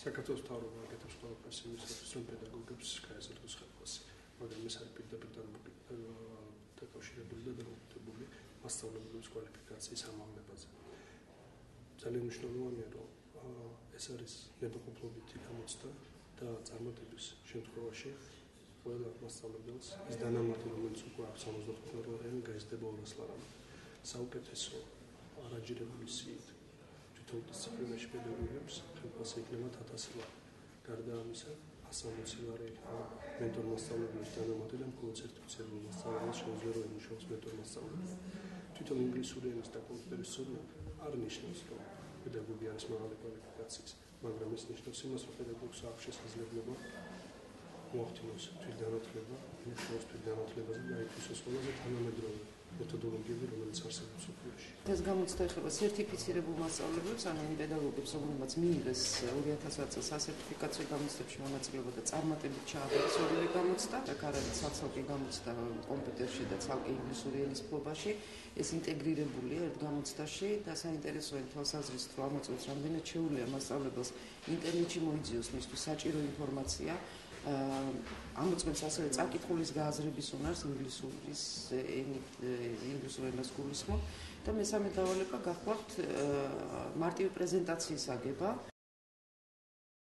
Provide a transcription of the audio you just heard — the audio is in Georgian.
საქართველოს მთავრობა აკეთებს ყველაფერს იმისათვის, რომ პედაგოგებს გაეზარდოს ხელფასი, მაგრამ ეს არის პირდაპირ დაკავშირებული და დამოკიდებული მასწავლებლების კვალიფიკაციის ამაღლებაზე. ძალიან მნიშვნელოვანია, რომ ეს არის ნებაყოფლობითი გამოცდა და წარმატების შემთხვევაში ყველა მასწავლებელს ის დანამატი, რომელიც უკვე აქვს 65-ლარიანი, გაიზრდება 200 ლარამდე. საუკეთესო არაჯერებული სიით თვითონ დისციპლინაში პედაგოგებს ხელფასი იქნება 1000 ლარი. გარდა ამისა, 160 ლარი მენტორ მასწავლებლის დანამატი და მხოლოდ სერტიფიცირებულ მასწავლებელს შეუძლია რომ იმუშაოს მენტორ მასწავლებლად. თვითონ ინგლისური ენის და კომპიუტერის ცოდნა არ ნიშნავს, რომ პედაგოგი არის მაღალი კვალიფიკაციის, მაგრამ ეს ნიშნავს იმას, რომ პედაგოგს აქვს შესაძლებლობა მოახდინოს თვითგანათლება, იმუშაოს თვითგანათლებაზე და აითვისოს ყველაზე თანამედროვე მეთოდოლოგიები, რომელიც არსებობს მსოფლიოში. ეს გამოცდა ეხება სერტიფიცირებულ მასწავლებლებს, ანუ იმ პედაგოგებს, რომლებმაც მიიღეს 2000 წელს სასერტიფიკაციო გამოცდებში მონაწილეობა და წარმატებით ჩააბარეს ორივე გამოცდა, აქ არის ცალკე გამოცდა კომპიუტერში და ცალკე ინგლისური ენის ფლობაში. ეს ინტეგრირებულია ერთ გამოცდაში და საინტერესოა თვალსაზრისით, რომ ამ წელს რამდენად შეუძლია მასწავლებელს ინტერნეტში მოიძიოს მისთვის საჭირო ინფორმაცია. ამოწმებს ასევე წაკითხulis გააზრების უნარს ინგლისურ ენას გულისხმობ და მესამე დავალება გახლავთ მარტივი პრეზენტაციის აგება.